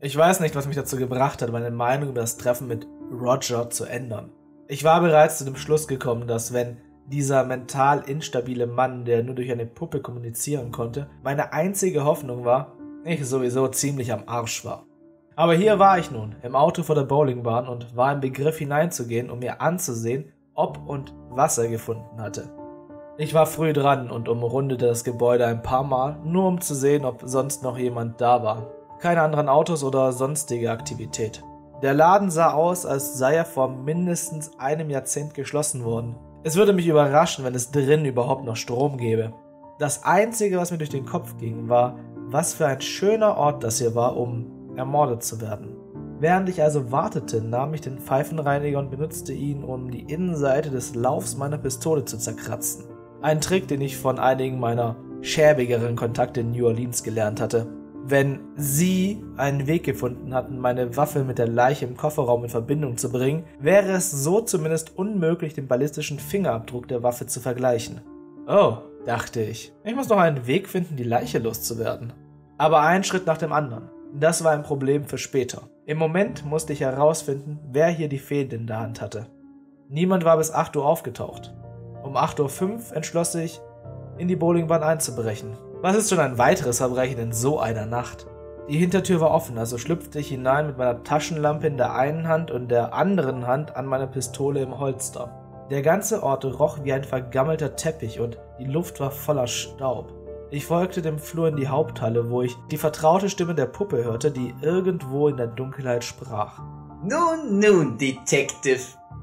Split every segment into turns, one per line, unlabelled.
Ich weiß nicht, was mich dazu gebracht hat, meine Meinung über das Treffen mit Roger zu ändern. Ich war bereits zu dem Schluss gekommen, dass wenn dieser mental instabile Mann, der nur durch eine Puppe kommunizieren konnte, meine einzige Hoffnung war, ich sowieso ziemlich am Arsch war. Aber hier war ich nun, im Auto vor der Bowlingbahn und war im Begriff hineinzugehen, um mir anzusehen, ob und was er gefunden hatte. Ich war früh dran und umrundete das Gebäude ein paar Mal, nur um zu sehen, ob sonst noch jemand da war. Keine anderen Autos oder sonstige Aktivität. Der Laden sah aus, als sei er vor mindestens einem Jahrzehnt geschlossen worden. Es würde mich überraschen, wenn es drin überhaupt noch Strom gäbe. Das Einzige, was mir durch den Kopf ging, war, was für ein schöner Ort das hier war, um ermordet zu werden. Während ich also wartete, nahm ich den Pfeifenreiniger und benutzte ihn, um die Innenseite des Laufs meiner Pistole zu zerkratzen. Ein Trick, den ich von einigen meiner schäbigeren Kontakte in New Orleans gelernt hatte. Wenn sie einen Weg gefunden hatten, meine Waffe mit der Leiche im Kofferraum in Verbindung zu bringen, wäre es so zumindest unmöglich, den ballistischen Fingerabdruck der Waffe zu vergleichen. Oh, dachte ich. Ich muss noch einen Weg finden, die Leiche loszuwerden. Aber ein Schritt nach dem anderen. Das war ein Problem für später. Im Moment musste ich herausfinden, wer hier die Fäden in der Hand hatte. Niemand war bis 8 Uhr aufgetaucht. Um 8:05 Uhr entschloss ich, in die Bowlingbahn einzubrechen. Was ist schon ein weiteres Verbrechen in so einer Nacht? Die Hintertür war offen, also schlüpfte ich hinein mit meiner Taschenlampe in der einen Hand und der anderen Hand an meine Pistole im Holster. Der ganze Ort roch wie ein vergammelter Teppich und die Luft war voller Staub. Ich folgte dem Flur in die Haupthalle, wo ich die vertraute Stimme der Puppe hörte, die irgendwo in der Dunkelheit sprach.
Nun, Detective.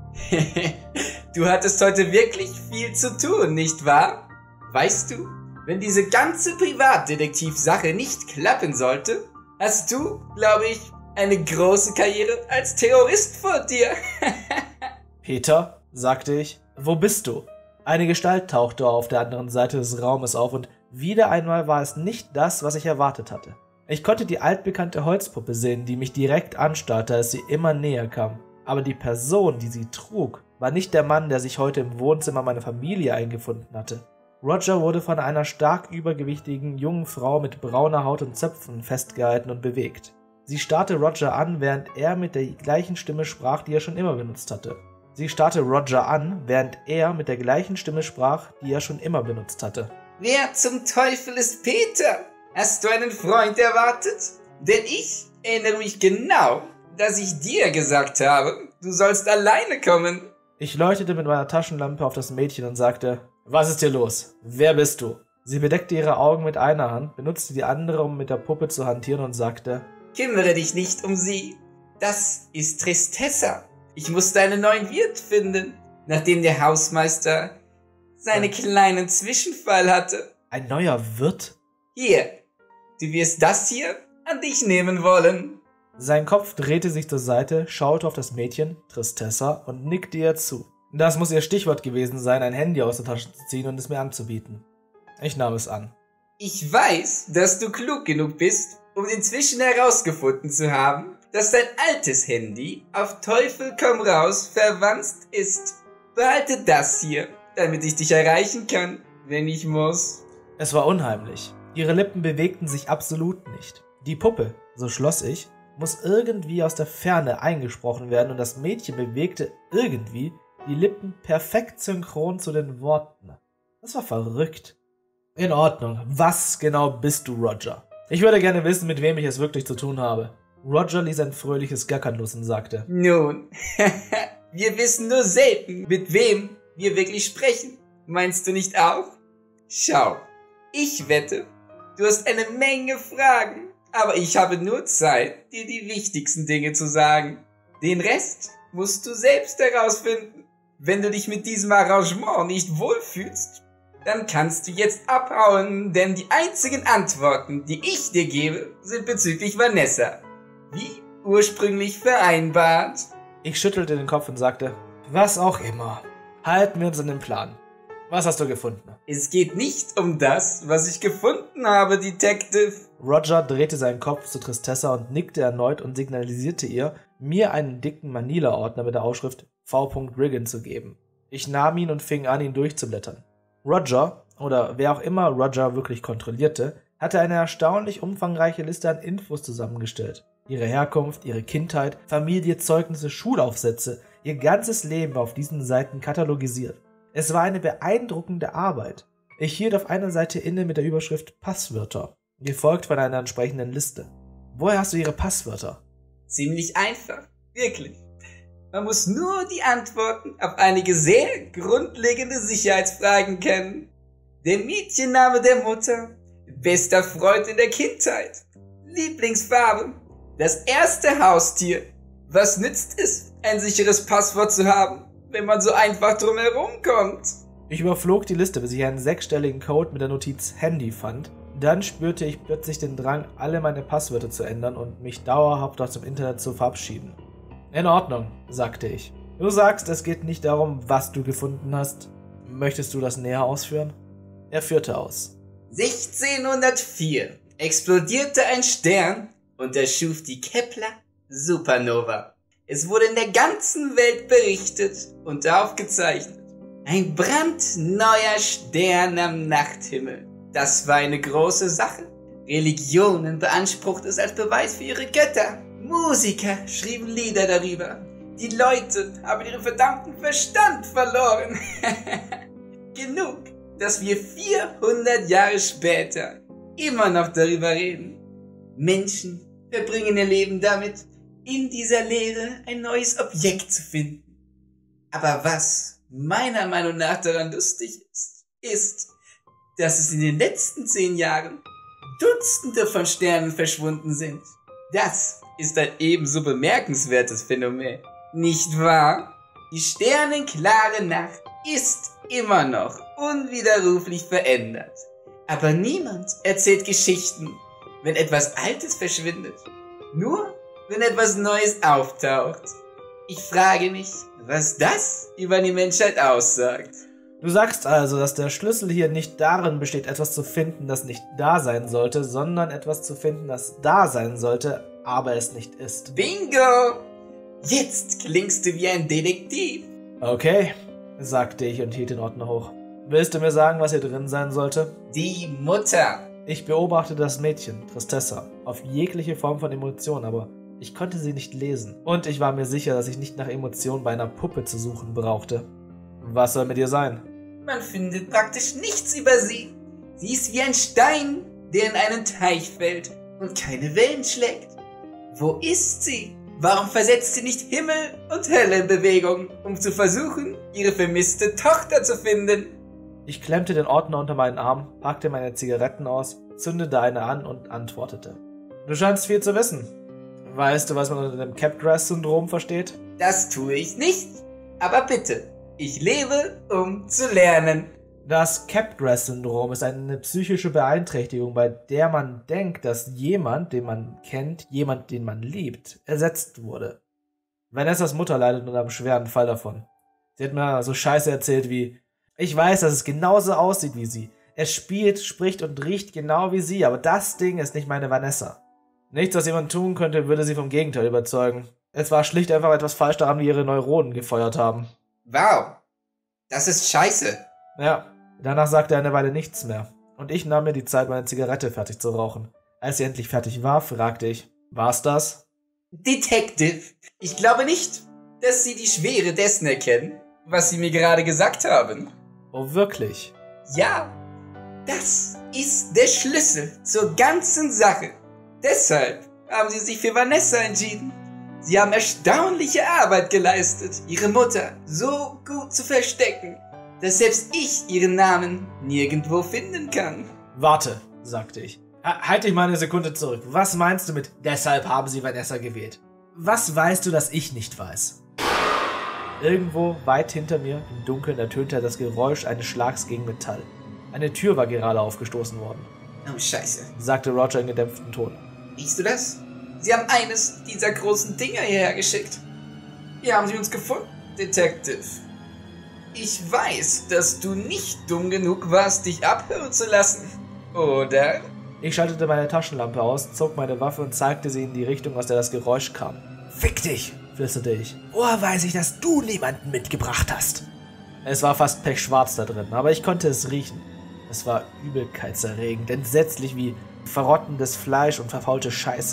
Du hattest heute wirklich viel zu tun, nicht wahr? Weißt du, wenn diese ganze Privatdetektiv-Sache nicht klappen sollte, hast du, glaube ich, eine große Karriere als Terrorist vor dir.
Peter, sagte ich, wo bist du? Eine Gestalt tauchte auf der anderen Seite des Raumes auf und wieder einmal war es nicht das, was ich erwartet hatte. Ich konnte die altbekannte Holzpuppe sehen, die mich direkt anstarrte, als sie immer näher kam. Aber die Person, die sie trug, war nicht der Mann, der sich heute im Wohnzimmer meiner Familie eingefunden hatte. Roger wurde von einer stark übergewichtigen jungen Frau mit brauner Haut und Zöpfen festgehalten und bewegt. Sie starrte Roger an, während er mit der gleichen Stimme sprach, die er schon immer benutzt hatte.
Wer zum Teufel ist Peter? Hast du einen Freund erwartet? Denn ich erinnere mich genau, dass ich dir gesagt habe, du sollst alleine kommen.
Ich leuchtete mit meiner Taschenlampe auf das Mädchen und sagte, was ist hier los? Wer bist du? Sie bedeckte ihre Augen mit einer Hand, benutzte die andere, um mit der Puppe zu hantieren und sagte,
kümmere dich nicht um sie. Das ist Tristessa. Ich musste einen neuen Wirt finden, nachdem der Hausmeister seinen kleinen Zwischenfall hatte.
Ein neuer Wirt?
Hier, du wirst das hier an dich nehmen wollen.
Sein Kopf drehte sich zur Seite, schaute auf das Mädchen, Tristessa, und nickte ihr zu. Das muss ihr Stichwort gewesen sein, ein Handy aus der Tasche zu ziehen und es mir anzubieten. Ich nahm es an.
Ich weiß, dass du klug genug bist, um inzwischen herausgefunden zu haben, dass dein altes Handy auf Teufel komm raus verwanzt ist. Behalte das hier, damit ich dich erreichen kann, wenn ich muss.
Es war unheimlich. Ihre Lippen bewegten sich absolut nicht. Die Puppe, so schloss ich, muss irgendwie aus der Ferne eingesprochen werden und das Mädchen bewegte irgendwie die Lippen perfekt synchron zu den Worten. Das war verrückt. In Ordnung. Was genau bist du, Roger? Ich würde gerne wissen, mit wem ich es wirklich zu tun habe. Roger ließ ein fröhliches Gackern los und sagte,
nun, wir wissen nur selten, mit wem wir wirklich sprechen. Meinst du nicht auch? Schau, ich wette, du hast eine Menge Fragen, aber ich habe nur Zeit, dir die wichtigsten Dinge zu sagen. Den Rest musst du selbst herausfinden. Wenn du dich mit diesem Arrangement nicht wohlfühlst, dann kannst du jetzt abhauen, denn die einzigen Antworten, die ich dir gebe, sind bezüglich Vanessa. Wie ursprünglich vereinbart.
Ich schüttelte den Kopf und sagte, was auch immer. Halten wir uns an den Plan. Was hast du gefunden?
Es geht nicht um das, was ich gefunden habe, Detective.
Roger drehte seinen Kopf zu Tristessa und nickte erneut und signalisierte ihr, mir einen dicken Manila-Ordner mit der Aufschrift V. Riggin zu geben. Ich nahm ihn und fing an, ihn durchzublättern. Roger, oder wer auch immer Roger wirklich kontrollierte, hatte eine erstaunlich umfangreiche Liste an Infos zusammengestellt. Ihre Herkunft, ihre Kindheit, Familie, Zeugnisse, Schulaufsätze, ihr ganzes Leben auf diesen Seiten katalogisiert. Es war eine beeindruckende Arbeit. Ich hielt auf einer Seite inne mit der Überschrift Passwörter, gefolgt von einer entsprechenden Liste. Woher hast du ihre Passwörter?
Ziemlich einfach, wirklich. Man muss nur die Antworten auf einige sehr grundlegende Sicherheitsfragen kennen. Der Mädchenname der Mutter, bester Freund in der Kindheit, Lieblingsfarbe, das erste Haustier. Was nützt es, ein sicheres Passwort zu haben, wenn man so einfach drum herum kommt?
Ich überflog die Liste, bis ich einen 6-stelligen Code mit der Notiz Handy fand. Dann spürte ich plötzlich den Drang, alle meine Passwörter zu ändern und mich dauerhaft aus dem Internet zu verabschieden. In Ordnung, sagte ich. Du sagst, es geht nicht darum, was du gefunden hast. Möchtest du das näher ausführen? Er führte aus.
1604 explodierte ein Stern und erschuf die Kepler-Supernova. Es wurde in der ganzen Welt berichtet und aufgezeichnet. Ein brandneuer Stern am Nachthimmel. Das war eine große Sache. Religionen beanspruchten es als Beweis für ihre Götter. Musiker schrieben Lieder darüber. Die Leute haben ihren verdammten Verstand verloren. Genug, dass wir 400 Jahre später immer noch darüber reden. Menschen verbringen ihr Leben damit, in dieser Lehre ein neues Objekt zu finden. Aber was meiner Meinung nach daran lustig ist, dass es in den letzten 10 Jahren Dutzende von Sternen verschwunden sind. Das ist ein ebenso bemerkenswertes Phänomen, nicht wahr? Die sternenklare Nacht ist immer noch unwiderruflich verändert. Aber niemand erzählt Geschichten, wenn etwas Altes verschwindet. Nur, wenn etwas Neues auftaucht. Ich frage mich, was das über die Menschheit aussagt.
Du sagst also, dass der Schlüssel hier nicht darin besteht, etwas zu finden, das nicht da sein sollte, sondern etwas zu finden, das da sein sollte, aber es nicht ist.
Bingo! Jetzt klingst du wie ein Detektiv.
Okay, sagte ich und hielt den Ordner hoch. Willst du mir sagen, was hier drin sein sollte?
Die Mutter.
Ich beobachtete das Mädchen, Tristessa, auf jegliche Form von Emotion, aber ich konnte sie nicht lesen. Und ich war mir sicher, dass ich nicht nach Emotionen bei einer Puppe zu suchen brauchte. Was soll mit ihr sein?
Man findet praktisch nichts über sie. Sie ist wie ein Stein, der in einen Teich fällt und keine Wellen schlägt. Wo ist sie? Warum versetzt sie nicht Himmel und Hölle in Bewegung, um zu versuchen, ihre vermisste Tochter zu finden?
Ich klemmte den Ordner unter meinen Arm, packte meine Zigaretten aus, zündete eine an und antwortete. Du scheinst viel zu wissen. Weißt du, was man unter dem Capgras-Syndrom versteht?
Das tue ich nicht, aber bitte. Ich lebe, um zu lernen.
Das Capgras-Syndrom ist eine psychische Beeinträchtigung, bei der man denkt, dass jemand, den man kennt, jemand, den man liebt, ersetzt wurde. Vanessas Mutter leidet unter einem schweren Fall davon. Sie hat mir so Scheiße erzählt wie: Ich weiß, dass es genauso aussieht wie sie. Es spielt, spricht und riecht genau wie sie, aber das Ding ist nicht meine Vanessa. Nichts, was jemand tun könnte, würde sie vom Gegenteil überzeugen. Es war schlicht einfach etwas falsch daran, wie ihre Neuronen gefeuert haben.
Wow, das ist scheiße.
Ja, danach sagte er eine Weile nichts mehr. Und ich nahm mir die Zeit, meine Zigarette fertig zu rauchen. Als sie endlich fertig war, fragte ich: War's das?
Detective, ich glaube nicht, dass Sie die Schwere dessen erkennen, was Sie mir gerade gesagt haben.
Oh, wirklich?
Ja, das ist der Schlüssel zur ganzen Sache. Deshalb haben Sie sich für Vanessa entschieden. Sie haben erstaunliche Arbeit geleistet, Ihre Mutter so gut zu verstecken, dass selbst ich Ihren Namen nirgendwo finden kann.
Warte, sagte ich. Halt dich mal eine Sekunde zurück. Was meinst du mit "deshalb haben sie Vanessa gewählt"? Was weißt du, das ich nicht weiß? Irgendwo weit hinter mir im Dunkeln ertönte das Geräusch eines Schlags gegen Metall. Eine Tür war gerade aufgestoßen worden.
Oh, Scheiße,
sagte Roger in gedämpftem Ton.
Riechst du das? Sie haben eines dieser großen Dinger hierher geschickt. Hier haben sie uns gefunden, Detective. Ich weiß, dass du nicht dumm genug warst, dich abhören zu lassen, oder?
Ich schaltete meine Taschenlampe aus, zog meine Waffe und zeigte sie in die Richtung, aus der das Geräusch kam. Fick dich, flüsterte ich. Woher weiß ich, dass du niemanden mitgebracht hast? Es war fast pechschwarz da drin, aber ich konnte es riechen. Es war übelkeitserregend, entsetzlich wie verrottendes Fleisch und verfaulte Scheiße.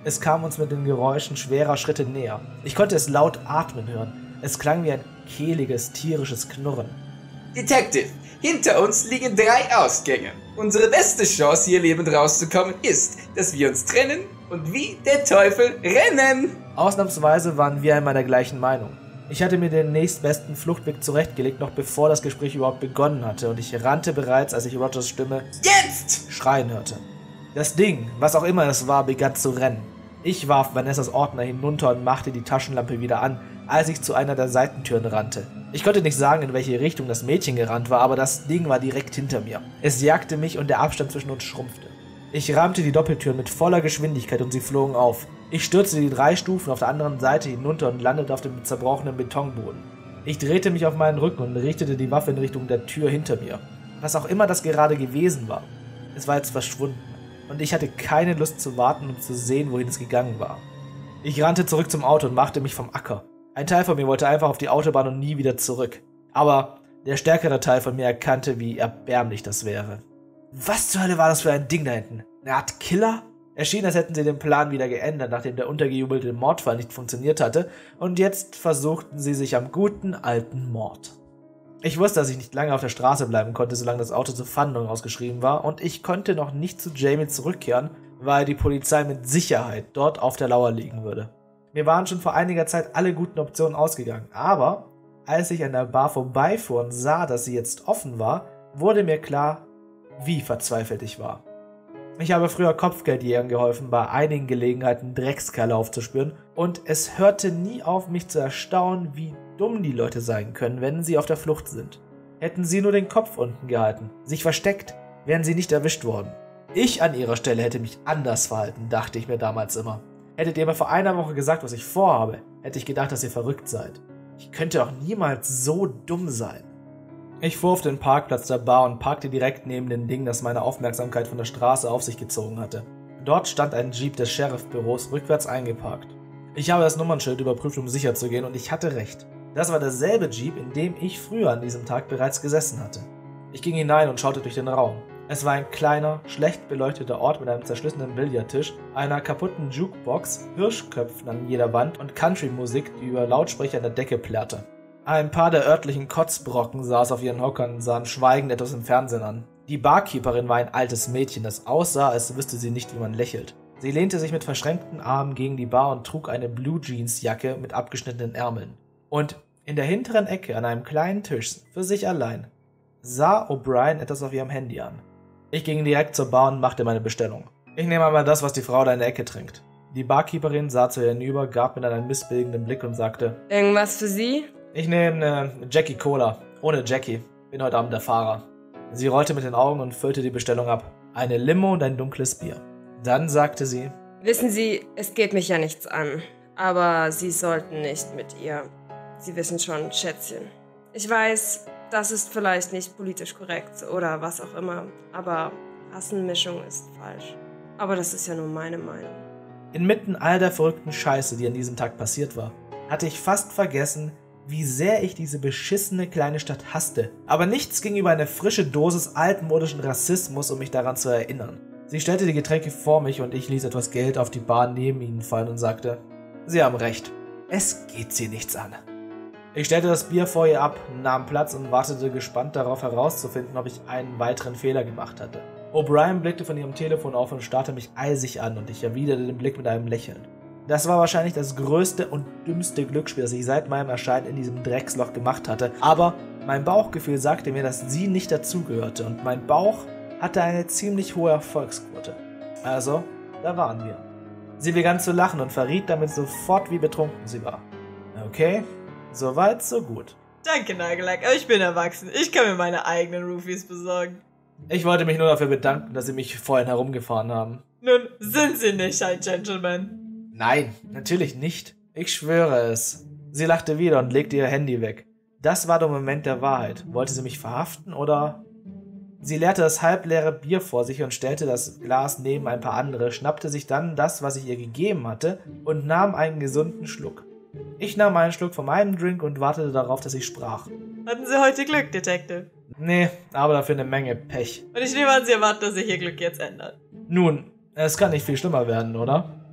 Es kam uns mit den Geräuschen schwerer Schritte näher. Ich konnte es laut atmen hören. Es klang wie ein kehliges, tierisches Knurren.
Detective, hinter uns liegen 3 Ausgänge. Unsere beste Chance, hier lebend rauszukommen, ist, dass wir uns trennen und wie der Teufel rennen.
Ausnahmsweise waren wir einmal der gleichen Meinung. Ich hatte mir den nächstbesten Fluchtweg zurechtgelegt, noch bevor das Gespräch überhaupt begonnen hatte, und ich rannte bereits, als ich Rogers Stimme
Jetzt!
schreien hörte. Das Ding, was auch immer es war, begann zu rennen. Ich warf Vanessas Ordner hinunter und machte die Taschenlampe wieder an, als ich zu einer der Seitentüren rannte. Ich konnte nicht sagen, in welche Richtung das Mädchen gerannt war, aber das Ding war direkt hinter mir. Es jagte mich und der Abstand zwischen uns schrumpfte. Ich rammte die Doppeltüren mit voller Geschwindigkeit und sie flogen auf. Ich stürzte die 3 Stufen auf der anderen Seite hinunter und landete auf dem zerbrochenen Betonboden. Ich drehte mich auf meinen Rücken und richtete die Waffe in Richtung der Tür hinter mir. Was auch immer das gerade gewesen war. Es war jetzt verschwunden. Und ich hatte keine Lust zu warten und zu sehen, wohin es gegangen war. Ich rannte zurück zum Auto und machte mich vom Acker. Ein Teil von mir wollte einfach auf die Autobahn und nie wieder zurück. Aber der stärkere Teil von mir erkannte, wie erbärmlich das wäre. Was zur Hölle war das für ein Ding da hinten? Eine Art Killer? Es schien, als hätten sie den Plan wieder geändert, nachdem der untergejubelte Mordfall nicht funktioniert hatte, und jetzt versuchten sie sich am guten alten Mord. Ich wusste, dass ich nicht lange auf der Straße bleiben konnte, solange das Auto zur Fahndung ausgeschrieben war, und ich konnte noch nicht zu Jamie zurückkehren, weil die Polizei mit Sicherheit dort auf der Lauer liegen würde. Mir waren schon vor einiger Zeit alle guten Optionen ausgegangen, aber als ich an der Bar vorbeifuhr und sah, dass sie jetzt offen war, wurde mir klar, wie verzweifelt ich war. Ich habe früher Kopfgeldjägern geholfen, bei einigen Gelegenheiten Dreckskerle aufzuspüren, und es hörte nie auf, mich zu erstaunen, wie dumm die Leute sein können, wenn sie auf der Flucht sind. Hätten sie nur den Kopf unten gehalten, sich versteckt, wären sie nicht erwischt worden. Ich an ihrer Stelle hätte mich anders verhalten, dachte ich mir damals immer. Hättet ihr mir vor einer Woche gesagt, was ich vorhabe, hätte ich gedacht, dass ihr verrückt seid. Ich könnte auch niemals so dumm sein. Ich fuhr auf den Parkplatz der Bar und parkte direkt neben dem Ding, das meine Aufmerksamkeit von der Straße auf sich gezogen hatte. Dort stand ein Jeep des Sheriff-Büros rückwärts eingeparkt. Ich habe das Nummernschild überprüft, um sicher zu gehen, und ich hatte recht. Das war derselbe Jeep, in dem ich früher an diesem Tag bereits gesessen hatte. Ich ging hinein und schaute durch den Raum. Es war ein kleiner, schlecht beleuchteter Ort mit einem zerschlissenen Billardtisch, einer kaputten Jukebox, Hirschköpfen an jeder Wand und Country-Musik, die über Lautsprecher an der Decke plärrte. Ein paar der örtlichen Kotzbrocken saß auf ihren Hockern und sahen schweigend etwas im Fernsehen an. Die Barkeeperin war ein altes Mädchen, das aussah, als wüsste sie nicht, wie man lächelt. Sie lehnte sich mit verschränkten Armen gegen die Bar und trug eine Blue-Jeans-Jacke mit abgeschnittenen Ärmeln. Und in der hinteren Ecke an einem kleinen Tisch, für sich allein, sah O'Brien etwas auf ihrem Handy an. Ich ging direkt zur Bar und machte meine Bestellung. Ich nehme einmal das, was die Frau da in der Ecke trinkt. Die Barkeeperin sah zu ihr hinüber, gab mir dann einen missbilligenden Blick und sagte:
Irgendwas für Sie?
Ich nehme eine Jackie Cola. Ohne Jackie. Bin heute Abend der Fahrer. Sie rollte mit den Augen und füllte die Bestellung ab. Eine Limo und ein dunkles Bier. Dann sagte sie:
Wissen Sie, es geht mich ja nichts an. Aber Sie sollten nicht mit ihr. Sie wissen schon, Schätzchen. Ich weiß, das ist vielleicht nicht politisch korrekt oder was auch immer. Aber Rassenmischung ist falsch. Aber das ist ja nur meine Meinung.
Inmitten all der verrückten Scheiße, die an diesem Tag passiert war, hatte ich fast vergessen, wie sehr ich diese beschissene kleine Stadt hasste. Aber nichts ging über eine frische Dosis altmodischen Rassismus, um mich daran zu erinnern. Sie stellte die Getränke vor mich und ich ließ etwas Geld auf die Bar neben ihnen fallen und sagte: Sie haben recht. Es geht sie nichts an. Ich stellte das Bier vor ihr ab, nahm Platz und wartete gespannt darauf herauszufinden, ob ich einen weiteren Fehler gemacht hatte. O'Brien blickte von ihrem Telefon auf und starrte mich eisig an, und ich erwiderte den Blick mit einem Lächeln. Das war wahrscheinlich das größte und dümmste Glücksspiel, das ich seit meinem Erscheinen in diesem Drecksloch gemacht hatte, aber mein Bauchgefühl sagte mir, dass sie nicht dazugehörte, und mein Bauch hatte eine ziemlich hohe Erfolgsquote. Also, da waren wir. Sie begann zu lachen und verriet damit sofort, wie betrunken sie war. Okay, soweit, so gut.
Danke, Nagellack, aber ich bin erwachsen. Ich kann mir meine eigenen Roofies besorgen.
Ich wollte mich nur dafür bedanken, dass Sie mich vorhin herumgefahren haben.
Nun, sind Sie nicht ein Gentleman?
Nein, natürlich nicht. Ich schwöre es. Sie lachte wieder und legte ihr Handy weg. Das war der Moment der Wahrheit. Wollte sie mich verhaften oder... Sie leerte das halbleere Bier vor sich und stellte das Glas neben ein paar andere, schnappte sich dann das, was ich ihr gegeben hatte, und nahm einen gesunden Schluck. Ich nahm einen Schluck von meinem Drink und wartete darauf, dass ich sprach.
Hatten Sie heute Glück, Detective?
Nee, aber dafür eine Menge Pech.
Und ich nehme an, Sie erwarten, dass sich Ihr Glück jetzt ändert.
Nun, es kann nicht viel schlimmer werden, oder?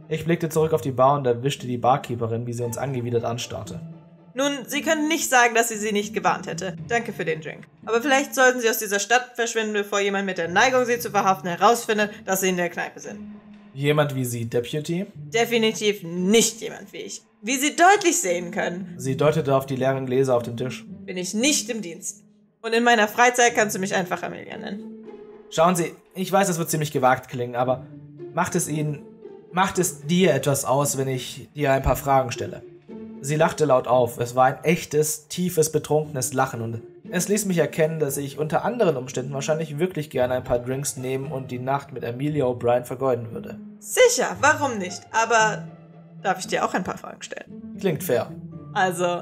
Ich blickte zurück auf die Bar und erwischte die Barkeeperin, wie sie uns angewidert anstarrte.
Nun, Sie können nicht sagen, dass ich Sie nicht gewarnt hätte. Danke für den Drink. Aber vielleicht sollten Sie aus dieser Stadt verschwinden, bevor jemand mit der Neigung, Sie zu verhaften, herausfindet, dass Sie in der Kneipe sind.
Jemand wie Sie, Deputy?
Definitiv nicht jemand wie ich. Wie Sie deutlich sehen können,
Sie deutete auf die leeren Gläser auf dem Tisch.
bin ich nicht im Dienst. Und in meiner Freizeit kannst du mich einfach Amelia nennen.
Schauen Sie, ich weiß, das wird ziemlich gewagt klingen, aber macht es dir etwas aus, wenn ich dir ein paar Fragen stelle? Sie lachte laut auf. Es war ein echtes, tiefes, betrunkenes Lachen und es ließ mich erkennen, dass ich unter anderen Umständen wahrscheinlich wirklich gerne ein paar Drinks nehmen und die Nacht mit Amelia O'Brien vergeuden würde.
Sicher, warum nicht? Aber darf ich dir auch ein paar Fragen stellen?
Klingt fair.
Also,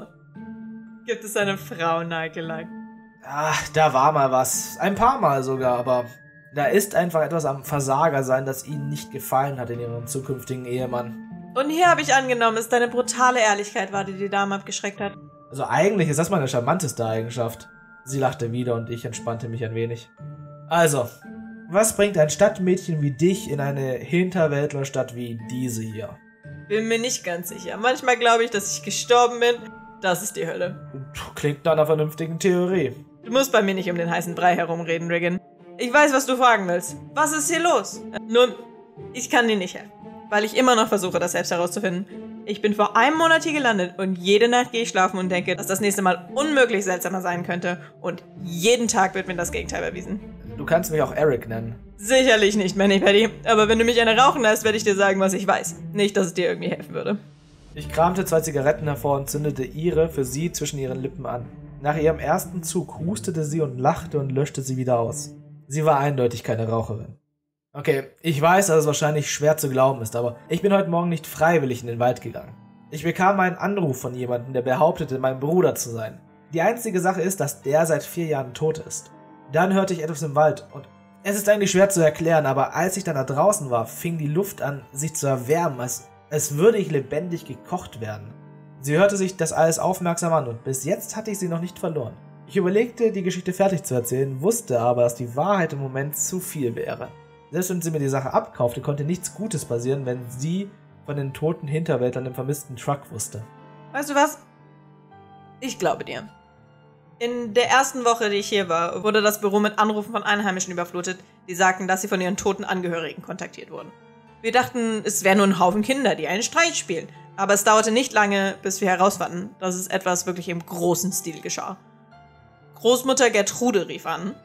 gibt es eine Frau nahegelangt?
Ach, da war mal was. Ein paar Mal sogar, aber da ist einfach etwas am Versager sein, das Ihnen nicht gefallen hat in Ihrem zukünftigen Ehemann.
Und hier habe ich angenommen, es deine brutale Ehrlichkeit war, die Dame abgeschreckt hat.
Also eigentlich ist das meine charmanteste Eigenschaft. Sie lachte wieder und ich entspannte mich ein wenig. Also, was bringt ein Stadtmädchen wie dich in eine Hinterwäldlerstadt wie diese hier?
Bin mir nicht ganz sicher. Manchmal glaube ich, dass ich gestorben bin. Das ist die Hölle.
Klingt nach einer vernünftigen Theorie.
Du musst bei mir nicht um den heißen Brei herumreden, Riggin. Ich weiß, was du fragen willst. Was ist hier los? Nun, ich kann dir nicht helfen, weil ich immer noch versuche, das selbst herauszufinden. Ich bin vor einem Monat hier gelandet und jede Nacht gehe ich schlafen und denke, dass das nächste Mal unmöglich seltsamer sein könnte. Und jeden Tag wird mir das Gegenteil bewiesen.
Du kannst mich auch Eric nennen.
Sicherlich nicht, Manny Paddy. Aber wenn du mich eine rauchen lässt, werde ich dir sagen, was ich weiß. Nicht, dass es dir irgendwie helfen würde.
Ich kramte 2 Zigaretten hervor und zündete ihre für sie zwischen ihren Lippen an. Nach ihrem ersten Zug hustete sie und lachte und löschte sie wieder aus. Sie war eindeutig keine Raucherin. Okay, ich weiß, dass es wahrscheinlich schwer zu glauben ist, aber ich bin heute Morgen nicht freiwillig in den Wald gegangen. Ich bekam einen Anruf von jemandem, der behauptete, mein Bruder zu sein. Die einzige Sache ist, dass der seit 4 Jahren tot ist. Dann hörte ich etwas im Wald und es ist eigentlich schwer zu erklären, aber als ich dann da draußen war, fing die Luft an, sich zu erwärmen, als würde ich lebendig gekocht werden. Sie hörte sich das alles aufmerksam an und bis jetzt hatte ich sie noch nicht verloren. Ich überlegte, die Geschichte fertig zu erzählen, wusste aber, dass die Wahrheit im Moment zu viel wäre. Selbst wenn sie mir die Sache abkaufte, konnte nichts Gutes passieren, wenn sie von den toten Hinterwäldlern im vermissten Truck wusste.
Weißt du was? Ich glaube dir. In der ersten Woche, die ich hier war, wurde das Büro mit Anrufen von Einheimischen überflutet, die sagten, dass sie von ihren toten Angehörigen kontaktiert wurden. Wir dachten, es wären nur ein Haufen Kinder, die einen Streich spielen. Aber es dauerte nicht lange, bis wir herausfanden, dass es etwas wirklich im großen Stil geschah. Großmutter Gertrude rief an,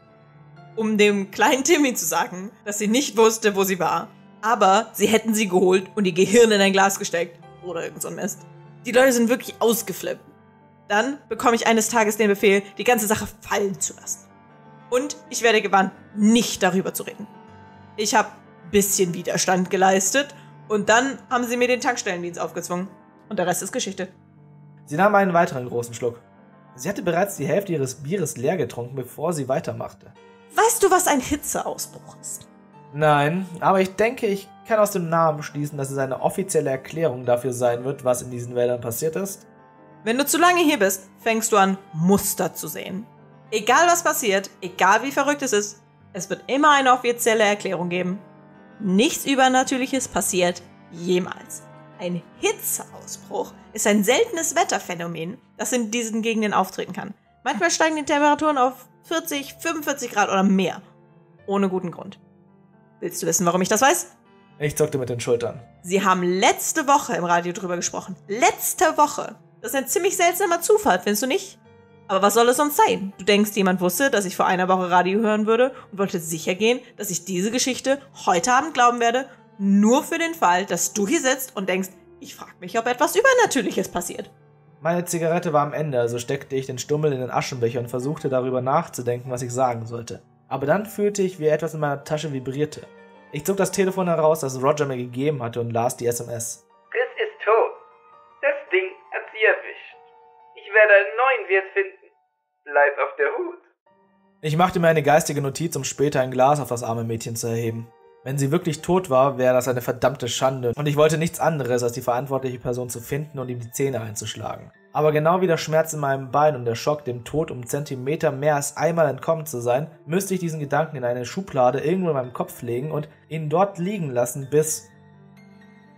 um dem kleinen Timmy zu sagen, dass sie nicht wusste, wo sie war. Aber sie hätten sie geholt und ihr Gehirn in ein Glas gesteckt. Oder irgend so ein Mist. Die Leute sind wirklich ausgeflippt. Dann bekomme ich eines Tages den Befehl, die ganze Sache fallen zu lassen. Und ich werde gewarnt, nicht darüber zu reden. Ich habe ein bisschen Widerstand geleistet und dann haben sie mir den Tankstellendienst aufgezwungen. Und der Rest ist Geschichte.
Sie nahm einen weiteren großen Schluck. Sie hatte bereits die Hälfte ihres Bieres leer getrunken, bevor sie weitermachte.
Weißt du, was ein Hitzeausbruch ist?
Nein, aber ich denke, ich kann aus dem Namen schließen, dass es eine offizielle Erklärung dafür sein wird, was in diesen Wäldern passiert ist.
Wenn du zu lange hier bist, fängst du an, Muster zu sehen. Egal was passiert, egal wie verrückt es wird immer eine offizielle Erklärung geben. Nichts Übernatürliches passiert jemals. Ein Hitzeausbruch ist ein seltenes Wetterphänomen, das in diesen Gegenden auftreten kann. Manchmal steigen die Temperaturen auf 40, 45 Grad oder mehr. Ohne guten Grund. Willst du wissen, warum ich das weiß?
Ich zuckte mit den Schultern.
Sie haben letzte Woche im Radio drüber gesprochen. Letzte Woche. Das ist ein ziemlich seltsamer Zufall, findest du nicht? Aber was soll es sonst sein? Du denkst, jemand wusste, dass ich vor einer Woche Radio hören würde und wollte sicher gehen, dass ich diese Geschichte heute Abend glauben werde, nur für den Fall, dass du hier sitzt und denkst, ich frage mich, ob etwas Übernatürliches passiert.
Meine Zigarette war am Ende, also steckte ich den Stummel in den Aschenbecher und versuchte darüber nachzudenken, was ich sagen sollte. Aber dann fühlte ich, wie etwas in meiner Tasche vibrierte. Ich zog das Telefon heraus, das Roger mir gegeben hatte, und las die SMS.
Chris ist tot. Das Ding hat sie erwischt. Ich werde einen neuen Wirt finden. Bleib auf der Hut.
Ich machte mir eine geistige Notiz, um später ein Glas auf das arme Mädchen zu erheben. Wenn sie wirklich tot war, wäre das eine verdammte Schande, und ich wollte nichts anderes, als die verantwortliche Person zu finden und ihm die Zähne einzuschlagen. Aber genau wie der Schmerz in meinem Bein und der Schock, dem Tod um Zentimeter mehr als einmal entkommen zu sein, müsste ich diesen Gedanken in eine Schublade irgendwo in meinem Kopf legen und ihn dort liegen lassen, bis...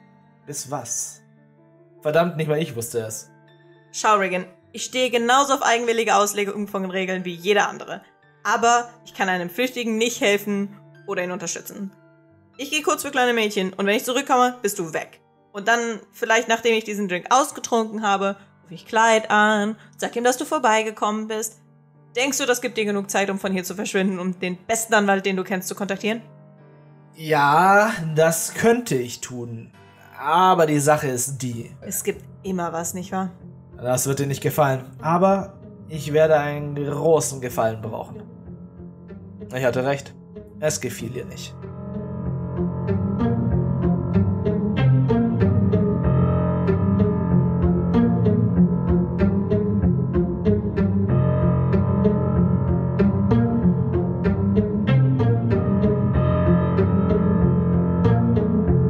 Ist was? Verdammt, nicht mal ich wusste es.
Schau, Regan, ich stehe genauso auf eigenwillige Auslegung von Regeln wie jeder andere. Aber ich kann einem Flüchtigen nicht helfen oder ihn unterstützen. Ich gehe kurz für kleine Mädchen und wenn ich zurückkomme, bist du weg. Und dann, vielleicht nachdem ich diesen Drink ausgetrunken habe, rufe ich Clyde an, sag ihm, dass du vorbeigekommen bist. Denkst du, das gibt dir genug Zeit, um von hier zu verschwinden und den besten Anwalt, den du kennst, zu kontaktieren?
Ja, das könnte ich tun. Aber die Sache ist die.
Es gibt immer was, nicht wahr?
Das wird dir nicht gefallen. Aber ich werde einen großen Gefallen brauchen. Ich hatte recht. Es gefiel ihr nicht.